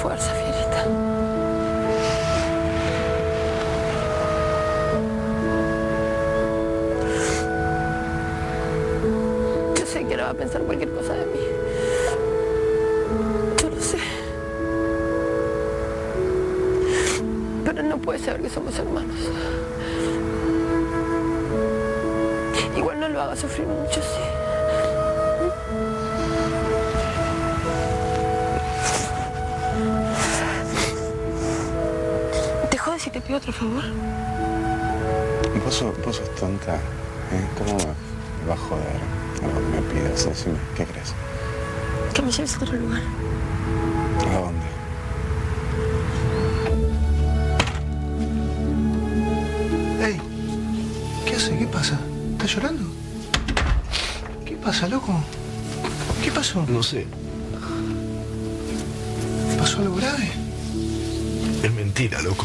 fuerza, Fierita. Yo sé que ahora va a pensar cualquier cosa de mí. Yo lo sé. Pero no puede saber que somos hermanos. Igual no lo haga sufrir mucho, sí. ¿Te jodes si te pido otro favor? Vos sos tonta, ¿eh? ¿Cómo me va a joder algo que me pidas? Decime, ¿qué crees? Que me lleves a otro lugar. ¿A dónde? Ey, ¿qué hace? ¿Qué pasa? ¿Estás llorando? ¿Qué pasa, loco? ¿Qué pasó? No sé. ¿Pasó algo grave? Es mentira, loco.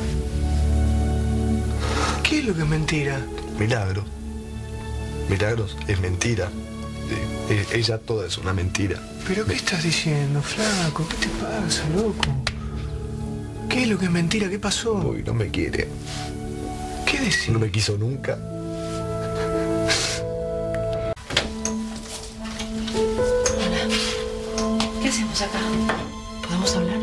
¿Qué es lo que es mentira? Milagros. Milagros es mentira. Ella toda es una mentira. ¿Pero qué estás diciendo, flaco? ¿Qué te pasa, loco? ¿Qué es lo que es mentira? ¿Qué pasó? Uy, no me quiere. ¿Qué decís? No me quiso nunca. Hola. ¿Qué hacemos acá? ¿Podemos hablar?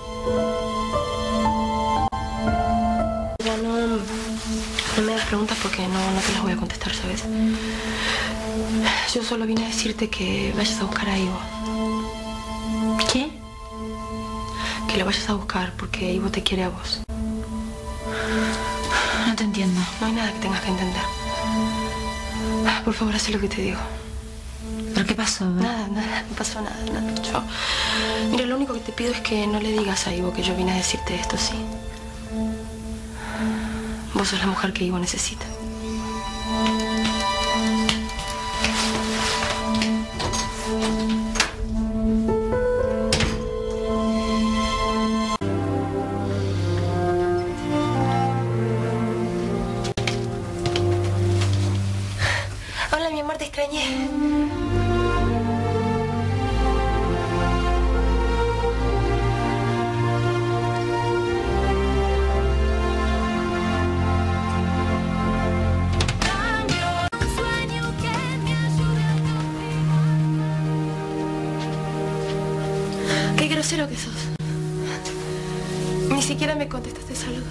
Ya no me hagas preguntas porque no te las voy a contestar, ¿sabes? Yo solo vine a decirte que vayas a buscar a Ivo. ¿Qué? Que lo vayas a buscar porque Ivo te quiere a vos. No te entiendo. No hay nada que tengas que entender. Por favor, haz lo que te digo. ¿Pero qué pasó? Nada, no pasó nada. Mira, lo único que te pido es que no le digas a Ivo que yo vine a decirte esto, ¿sí? Vos sos la mujer que Ivo necesita. Hola, mi amor, te extrañé. Qué grosero que sos. Ni siquiera me contestaste saludo.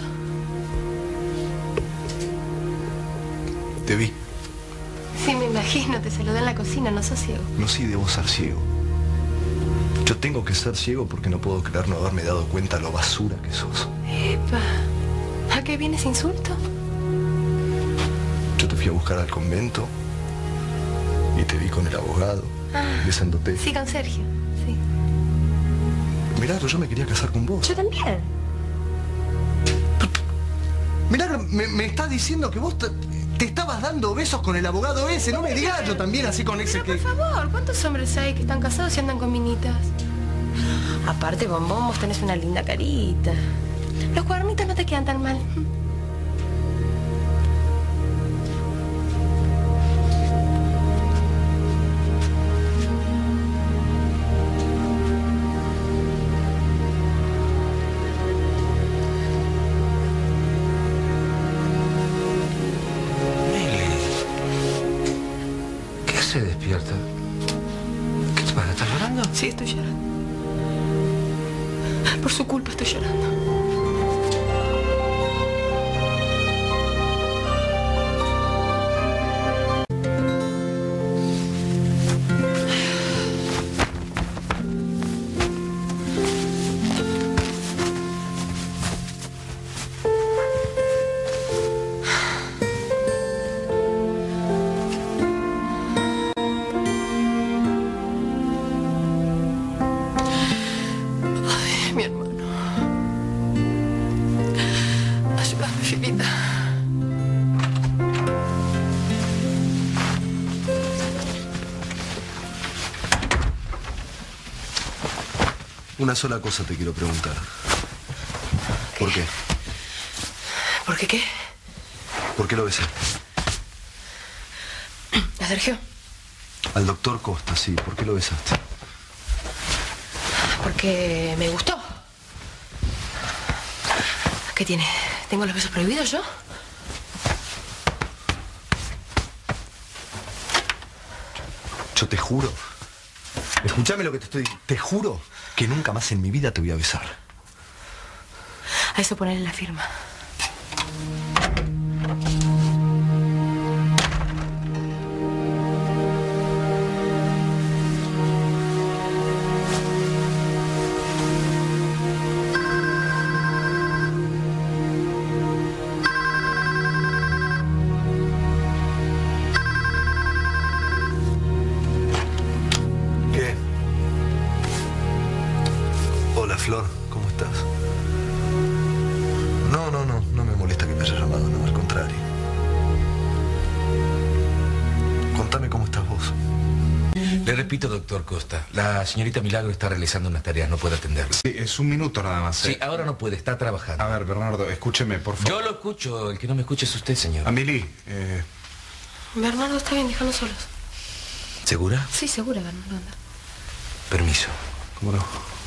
Te vi. Sí, me imagino, te saludé en la cocina, no sos ciego. No, sí, debo ser ciego. Yo tengo que ser ciego porque no puedo creer no haberme dado cuenta lo basura que sos. Epa, ¿a qué viene ese insulto? Yo te fui a buscar al convento y te vi con el abogado, besándote. Sí, con Sergio, sí. Milagro, yo me quería casar con vos. Yo también. Milagro, me estás diciendo que vos te estabas dando besos con el abogado ese. No me digas yo también así con ese Pero que... por favor, ¿cuántos hombres hay que están casados y andan con minitas? Aparte, Bombón, vos tenés una linda carita. Los cuernitos no te quedan tan mal. ¿Qué se despierta? ¿Qué te pasa? ¿Estás llorando? Sí, estoy llorando. Por su culpa estoy llorando. Ay, mi hermano. Ayúdame, Filita. Una sola cosa te quiero preguntar. ¿Por qué? ¿Por qué qué? ¿Por qué lo besé? ¿A Sergio? Al doctor Costa, sí. ¿Por qué lo besaste? Porque me gustó. ¿Qué tiene? ¿Tengo los besos prohibidos yo? Yo te juro. Escúchame lo que te estoy diciendo. Te juro que nunca más en mi vida te voy a besar. A eso ponerle la firma. ¿Qué? Hola, Flor. ¿Cómo estás? No me molesta que me haya llamado, no, al contrario. Contame cómo estás vos. Le repito, doctor Costa, la señorita Milagro está realizando unas tareas, no puede atenderla. Sí, es un minuto nada más. Sí, ahora no puede, está trabajando. A ver, Bernardo, escúcheme, por favor. Yo lo escucho, el que no me escuche es usted, señor. Amelie, Bernardo, está bien, déjanos solos. ¿Segura? Sí, segura, Bernardo, anda. Permiso. ¿cómo no?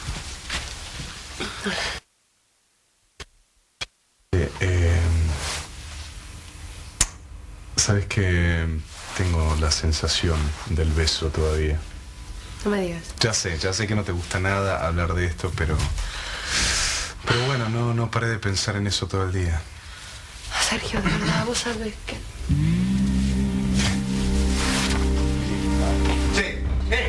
Sabes que tengo la sensación del beso todavía. No me digas. Ya sé que no te gusta nada hablar de esto, pero bueno, no paré de pensar en eso todo el día. Sergio, de verdad, vos sabés que... ¡Che!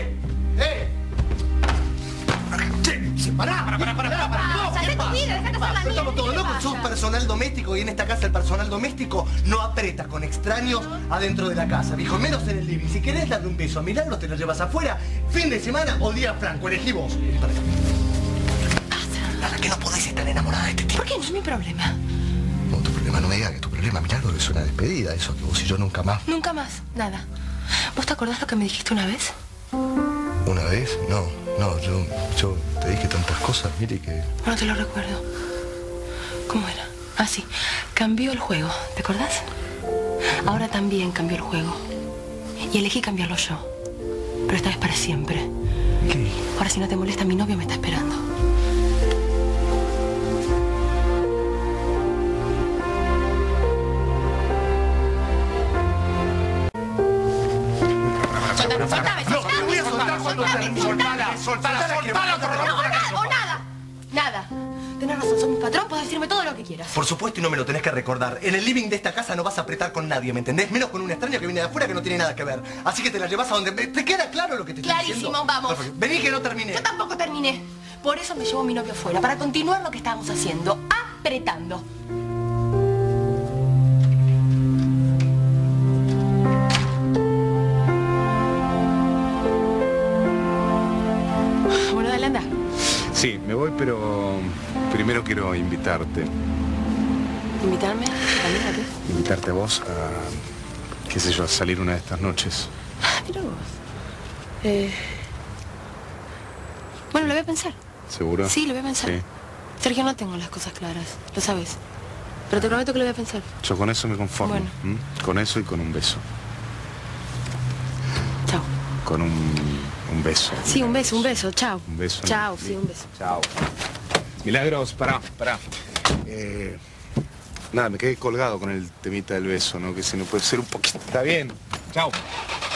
¡Che! ¡Pará! ¡Sale tu vida! ¡Deja que sea la mía! Estamos todos locos, sos personal doméstico y en esta casa el personal doméstico no aprieta con extraños adentro de la casa, viejo, menos en el living. Si querés darle un beso a Milagro, te lo llevas afuera, fin de semana o día franco, elegí vos. Vení para acá. Nada, que no podés estar enamorada de este tipo. ¿Por qué? No es mi problema. No, tu problema, no me digas que tu problema, Milagro, es una despedida, eso, que vos y yo nunca más. Nunca más, nada. ¿Vos te acordás lo que me dijiste una vez? ¿Una vez? No, yo te dije tantas cosas, mire que... No te lo recuerdo. ¿Cómo era? Ah, sí. Cambió el juego, ¿te acordás? Ahora también cambió el juego. Y elegí cambiarlo yo. Pero esta vez para siempre. ¿Qué? Ahora, si no te molesta, mi novio me está esperando. Nada. Tenés razón, sos mi patrón, podés decirme todo lo que quieras. Por supuesto, y no me lo tenés que recordar. En el living de esta casa no vas a apretar con nadie, ¿me entendés? Menos con un extraño que viene de afuera que no tiene nada que ver. Así que te la llevas a donde... ¿Te queda claro lo que te estoy diciendo? Clarísimo, vamos. Perfecto. Vení que no terminé. Yo tampoco terminé. Por eso me llevó mi novio afuera, para continuar lo que estábamos haciendo, apretando. Bueno, dale, anda. Sí, me voy, pero primero quiero invitarte. ¿Invitarme? ¿A qué? Invitarte a vos a, qué sé yo, a salir una de estas noches. Mira vos. Bueno, lo voy a pensar. ¿Seguro? Sí, lo voy a pensar. Sí. Sergio, no tengo las cosas claras, lo sabes. Pero te prometo que lo voy a pensar. Yo con eso me conformo. Bueno. ¿Mm? Con eso y con un beso. Chao. Con un beso. Sí, un beso, un beso. Chao. Un beso. Chao, sí, un beso. Chao. Milagros, pará. Nada, me quedé colgado con el temita del beso, ¿no? Que si no puede ser un poquito. Está bien. Chao.